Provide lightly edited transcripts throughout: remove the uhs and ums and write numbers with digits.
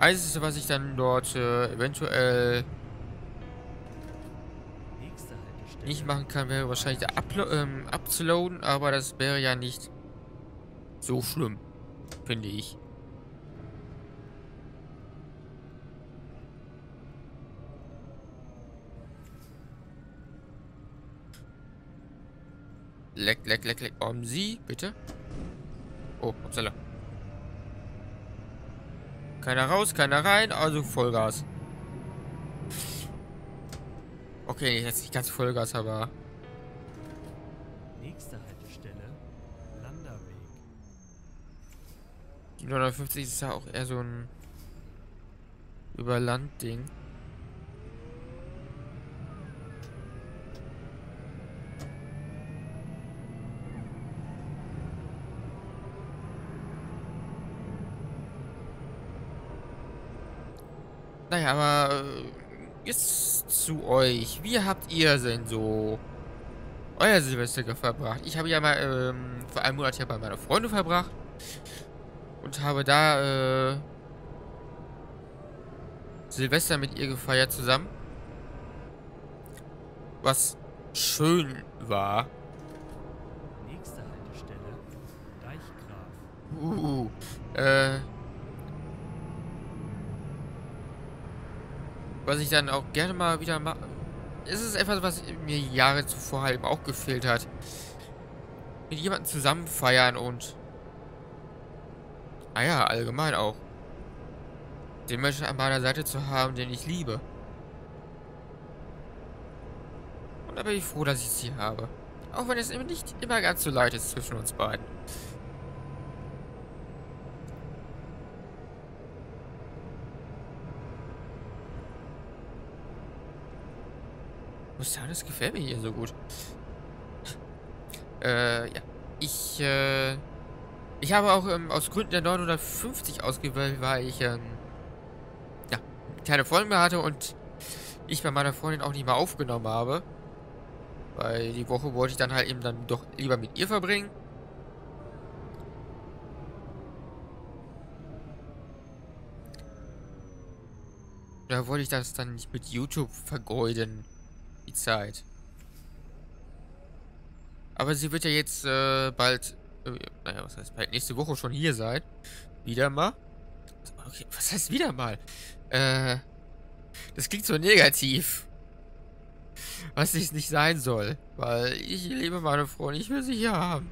Einzige, was ich dann dort eventuell Nächste Haltestelle. nicht machen kann, wäre wahrscheinlich der abzuladen, aber das wäre ja nicht so schlimm, finde ich. Leck, leck, leck, leck. Sie, bitte. Oh, upsala. Keiner raus, keiner rein, also Vollgas. Okay, jetzt nicht ganz Vollgas, aber Nächste Haltestelle. Landerweg. die 950 ist ja auch eher so ein Überland-Ding. Naja, aber jetzt zu euch. Wie habt ihr denn so euer Silvester verbracht? Ich habe ja mal vor einem Monat ja bei meiner Freundin verbracht und habe da Silvester mit ihr gefeiert zusammen. Was schön war. Nächste Haltestelle. Deichgraf. Uh, äh, was ich dann auch gerne mal wieder mache. Es ist etwas, was mir Jahre zuvor halt eben auch gefehlt hat. Mit jemandem zusammen feiern und, naja, allgemein auch. Den Menschen an meiner Seite zu haben, den ich liebe. Und da bin ich froh, dass ich sie habe. Auch wenn es eben nicht immer ganz so leicht ist zwischen uns beiden. Ich muss sagen, das gefällt mir hier so gut. Ja. Ich habe auch aus Gründen der 950 ausgewählt, weil ich, ja, keine Freundin mehr hatte und ich bei meiner Freundin auch nicht mehr aufgenommen habe. Weil die Woche wollte ich dann halt eben dann doch lieber mit ihr verbringen. Da wollte ich das dann nicht mit YouTube vergeuden, die Zeit. Aber sie wird ja jetzt bald, naja, was heißt bald, nächste Woche schon hier sein. Wieder mal. Okay, was heißt wieder mal? Das klingt so negativ. Was es nicht sein soll. Weil ich liebe meine Freundin, ich will sie hier haben.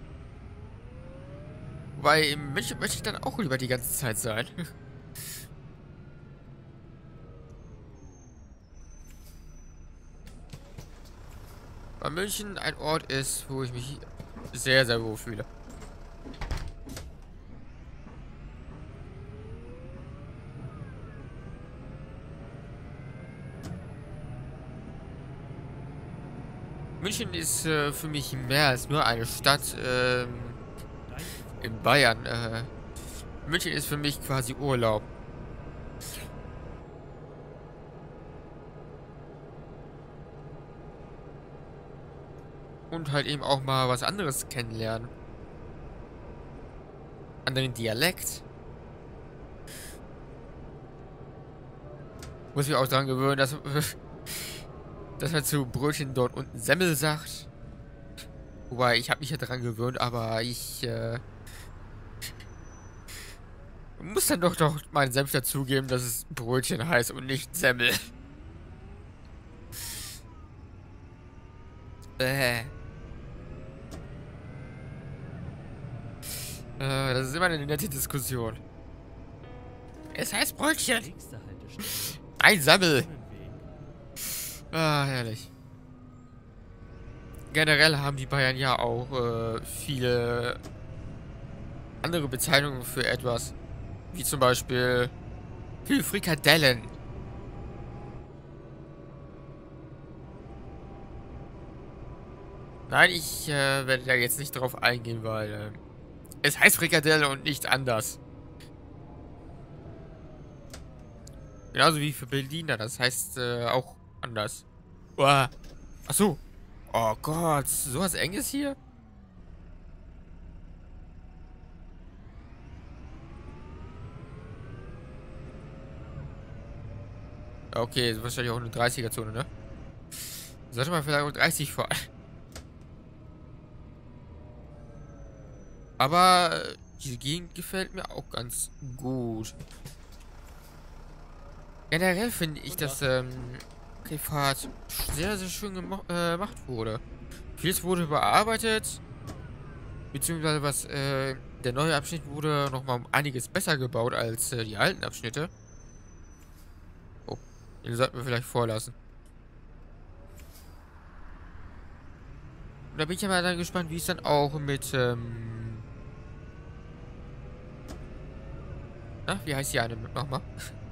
Weil im München möchte ich dann auch lieber die ganze Zeit sein. Weil München ein Ort ist, wo ich mich sehr, sehr wohl fühle. München ist für mich mehr als nur eine Stadt Deichgraf. in Bayern. München ist für mich quasi Urlaub. Und halt eben auch mal was anderes kennenlernen. Anderen Dialekt. Muss mich auch daran gewöhnen, dass, dass man zu Brötchen dort unten Semmel sagt. Wobei, ich habe mich ja daran gewöhnt, aber ich muss dann doch meinen Senf dazugeben, dass es Brötchen heißt und nicht Semmel. Das ist immer eine nette Diskussion. Es heißt Brötchen. Nächste Haltestelle. Ein Semmel. Brunnenweg. Ah, herrlich. Generell haben die Bayern ja auch viele andere Bezeichnungen für etwas. Wie zum Beispiel viel Frikadellen. Nein, ich werde da jetzt nicht drauf eingehen, weil es heißt Frikadelle und nicht anders. Genauso wie für Berliner, das heißt auch anders. Uah. Ach so. Oh Gott, sowas Enges hier? Okay, das ist wahrscheinlich auch eine 30er-Zone, ne? Sollte man vielleicht auch 30 fahren. Aber diese Gegend gefällt mir auch ganz gut. Generell finde ich, dass die Fahrt sehr, sehr schön gemacht wurde. Vieles wurde überarbeitet. Beziehungsweise was der neue Abschnitt wurde nochmal um einiges besser gebaut als die alten Abschnitte. Oh, den sollten wir vielleicht vorlassen. Und da bin ich ja mal dann gespannt, wie es dann auch mit na, wie heißt die eine nochmal?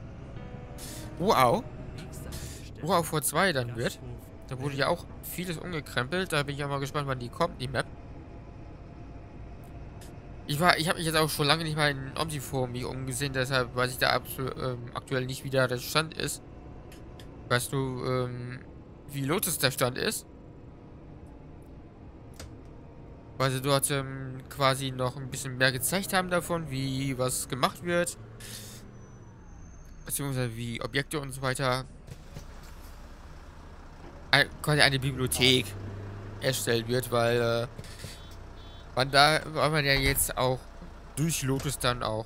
Wow. Nächste Haltestelle. Wow, vor 2 dann wird. Gasthof Da wurde ja auch vieles umgekrempelt. Da bin ich ja mal gespannt, wann die kommt, die Map. Ich habe mich jetzt auch schon lange nicht mal in Omniforum umgesehen, deshalb weiß ich da aktuell nicht, wie da der Stand ist. Weißt du, wie Lotus der Stand ist? Weil sie dort quasi noch ein bisschen mehr gezeigt haben davon, wie was gemacht wird. Beziehungsweise wie Objekte und so weiter. Quasi eine Bibliothek erstellt wird, weil weil man ja jetzt auch durch Lotus dann auch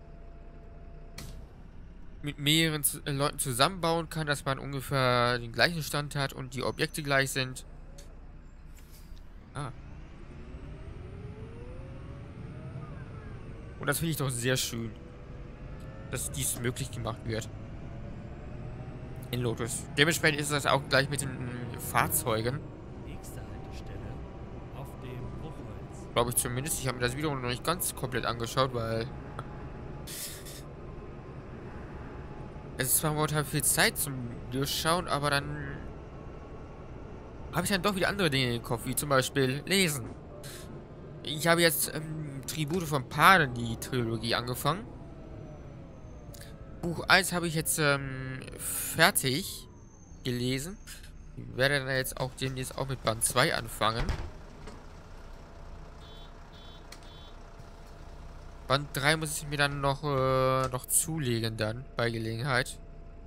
mit mehreren Leuten zusammenbauen kann, dass man ungefähr den gleichen Stand hat und die Objekte gleich sind. Ah. Und das finde ich doch sehr schön, dass dies möglich gemacht wird. In Lotus. Dementsprechend ist das auch gleich mit den Fahrzeugen. Nächste Haltestelle auf dem Bruchholz. Glaube ich zumindest. Ich habe mir das Video noch nicht ganz komplett angeschaut, weil es ist zwar momentan viel Zeit zum Durchschauen, aber dann habe ich dann doch wieder andere Dinge im Kopf, wie zum Beispiel Lesen. Ich habe jetzt Tribute von Panem, die Trilogie, angefangen. Buch 1 habe ich jetzt fertig gelesen. Ich werde dann jetzt auch demnächst auch mit Band 2 anfangen. Band 3 muss ich mir dann noch zulegen dann, bei Gelegenheit.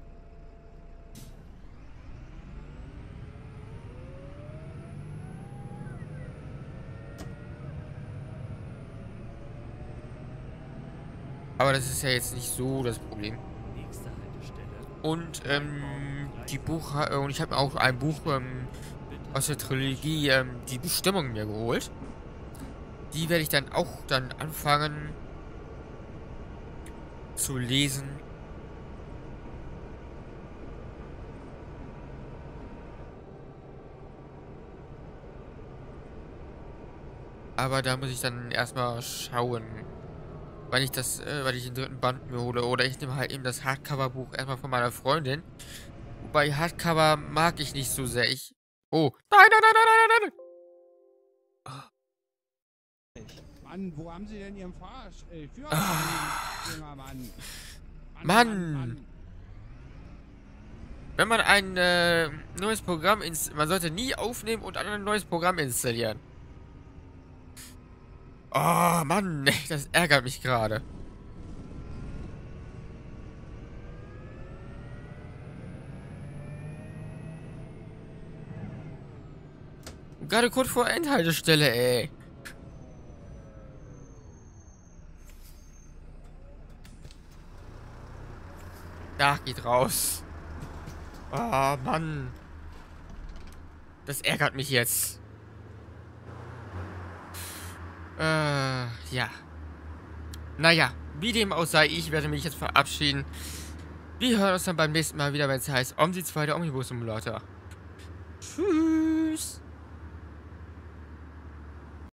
Aber das ist ja jetzt nicht so das Problem. Nächste Haltestelle. Und und ich habe auch ein Buch aus der Trilogie, die Bestimmung mir geholt. Die werde ich dann auch anfangen zu lesen. Aber da muss ich dann erstmal schauen, wann ich den dritten Band mir hole. Oder ich nehme halt eben das Hardcover-Buch erstmal von meiner Freundin. Wobei Hardcover mag ich nicht so sehr. Oh. Nein, nein, nein, nein, nein, nein, Mann, wo haben Sie denn Ihren Führerschein, junger Mann? Mann. Wenn man ein neues Programm man sollte nie aufnehmen und ein neues Programm installieren. Oh, Mann, das ärgert mich gerade. Gerade kurz vor Endhaltestelle, ey. Ja, geht raus. Oh, Mann. Das ärgert mich jetzt. Ja. Naja, wie dem auch sei, ich werde mich jetzt verabschieden. Wir hören uns dann beim nächsten Mal wieder, wenn es heißt Omsi 2, der Omnibus Simulator. Tschüss.